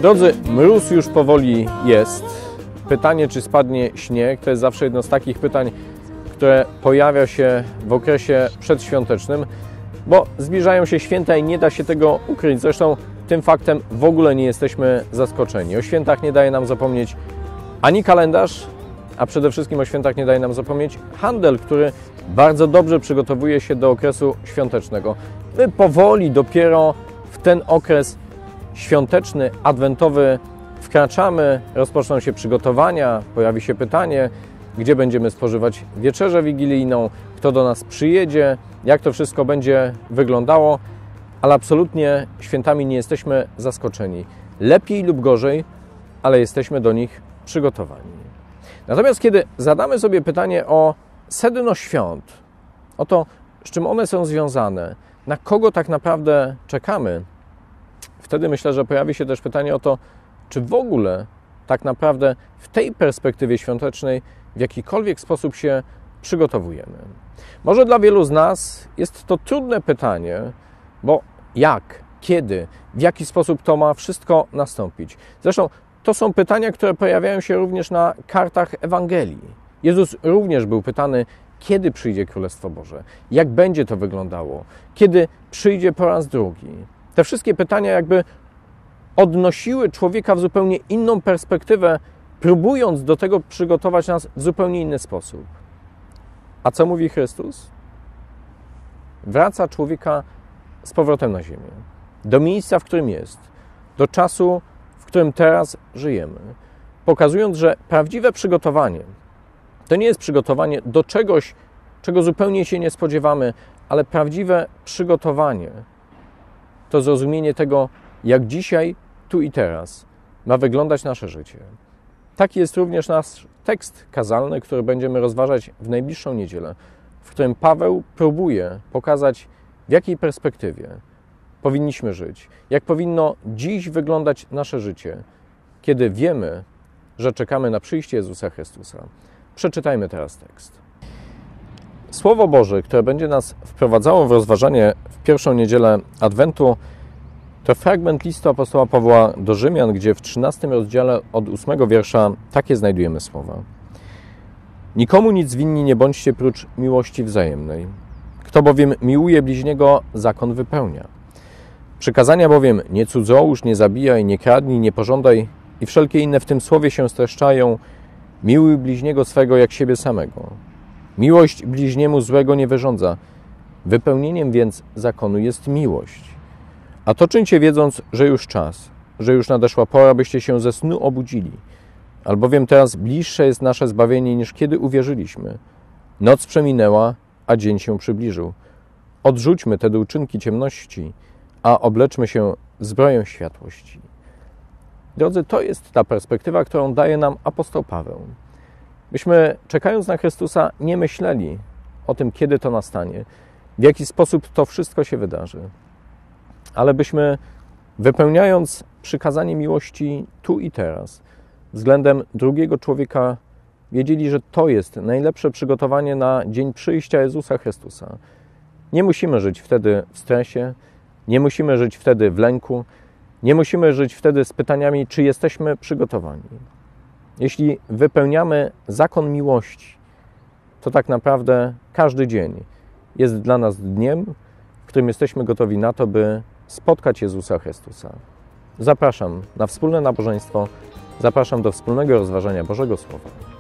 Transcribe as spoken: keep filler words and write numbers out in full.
Drodzy, mróz już powoli jest. Pytanie, czy spadnie śnieg, to jest zawsze jedno z takich pytań, które pojawia się w okresie przedświątecznym, bo zbliżają się święta i nie da się tego ukryć. Zresztą tym faktem w ogóle nie jesteśmy zaskoczeni. O świętach nie daje nam zapomnieć ani kalendarz, a przede wszystkim o świętach nie daje nam zapomnieć handel, który bardzo dobrze przygotowuje się do okresu świątecznego. My powoli dopiero w ten okres świąteczny, adwentowy wkraczamy, rozpoczną się przygotowania, pojawi się pytanie, gdzie będziemy spożywać wieczerzę wigilijną, kto do nas przyjedzie, jak to wszystko będzie wyglądało, ale absolutnie świętami nie jesteśmy zaskoczeni. Lepiej lub gorzej, ale jesteśmy do nich przygotowani. Natomiast kiedy zadamy sobie pytanie o sedno świąt, o to, z czym one są związane, na kogo tak naprawdę czekamy, wtedy myślę, że pojawi się też pytanie o to, czy w ogóle tak naprawdę w tej perspektywie świątecznej w jakikolwiek sposób się przygotowujemy. Może dla wielu z nas jest to trudne pytanie, bo jak, kiedy, w jaki sposób to ma wszystko nastąpić. Zresztą to są pytania, które pojawiają się również na kartach Ewangelii. Jezus również był pytany, kiedy przyjdzie Królestwo Boże, jak będzie to wyglądało, kiedy przyjdzie po raz drugi. Te wszystkie pytania jakby odnosiły człowieka w zupełnie inną perspektywę, próbując do tego przygotować nas w zupełnie inny sposób. A co mówi Chrystus? Wraca człowieka z powrotem na ziemię, do miejsca, w którym jest, do czasu, w którym teraz żyjemy, pokazując, że prawdziwe przygotowanie to nie jest przygotowanie do czegoś, czego zupełnie się nie spodziewamy, ale prawdziwe przygotowanie to zrozumienie tego, jak dzisiaj, tu i teraz ma wyglądać nasze życie. Taki jest również nasz tekst kazalny, który będziemy rozważać w najbliższą niedzielę, w którym Paweł próbuje pokazać, w jakiej perspektywie powinniśmy żyć, jak powinno dziś wyglądać nasze życie, kiedy wiemy, że czekamy na przyjście Jezusa Chrystusa. Przeczytajmy teraz tekst. Słowo Boże, które będzie nas wprowadzało w rozważanie w pierwszą niedzielę Adwentu, to fragment listu apostoła Pawła do Rzymian, gdzie w trzynastym rozdziale od ósmego wiersza takie znajdujemy słowa. Nikomu nic winni nie bądźcie prócz miłości wzajemnej. Kto bowiem miłuje bliźniego, zakon wypełnia. Przykazania bowiem nie cudzołóż, nie zabijaj, nie kradnij, nie pożądaj i wszelkie inne w tym słowie się streszczają. Miłuj bliźniego swego jak siebie samego. Miłość bliźniemu złego nie wyrządza. Wypełnieniem więc zakonu jest miłość. A to czyńcie wiedząc, że już czas, że już nadeszła pora, byście się ze snu obudzili. Albowiem teraz bliższe jest nasze zbawienie, niż kiedy uwierzyliśmy. Noc przeminęła, a dzień się przybliżył. Odrzućmy te uczynki ciemności, a obleczmy się zbroją światłości. Drodzy, to jest ta perspektywa, którą daje nam apostoł Paweł. Byśmy, czekając na Chrystusa, nie myśleli o tym, kiedy to nastanie, w jaki sposób to wszystko się wydarzy. Ale byśmy, wypełniając przykazanie miłości tu i teraz, względem drugiego człowieka, wiedzieli, że to jest najlepsze przygotowanie na dzień przyjścia Jezusa Chrystusa. Nie musimy żyć wtedy w stresie, nie musimy żyć wtedy w lęku, nie musimy żyć wtedy z pytaniami, czy jesteśmy przygotowani. Jeśli wypełniamy zakon miłości, to tak naprawdę każdy dzień jest dla nas dniem, w którym jesteśmy gotowi na to, by spotkać Jezusa Chrystusa. Zapraszam na wspólne nabożeństwo, zapraszam do wspólnego rozważania Bożego Słowa.